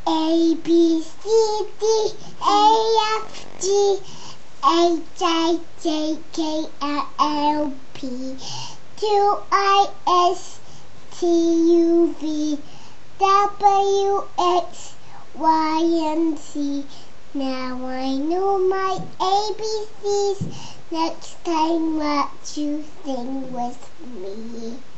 A, B, C, D, E, F, G, H, I, J, K, L, M, P, Q, I, S, T, U, V, W, X, Y, and Z. Now I know my ABCs. Next time, what you sing with me?